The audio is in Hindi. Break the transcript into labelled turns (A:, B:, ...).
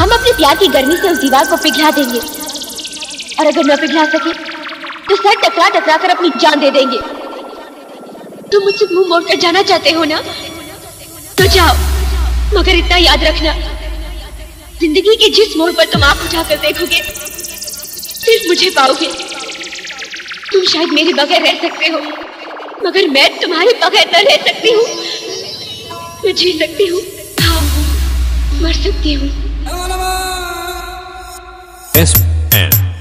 A: हम अपने प्यार की गर्मी से उस दीवार को पिघला देंगे, और अगर न पिघला सके तो सर टकरा टकरा कर अपनी जान दे देंगे। तुम मुझसे मुंह मोड़ कर जाना चाहते हो ना, तो जाओ, मगर इतना याद रखना, जिंदगी के जिस मोड़ पर तुम आंख उठाकर देखोगे सिर्फ मुझे पाओगे। तुम शायद मेरे बगैर रह सकते हो, मगर मैं तुम्हारे बगैर न रह सकती हूँ। मैं जी सकती हूँ, हाँ, मर सकती हूँ।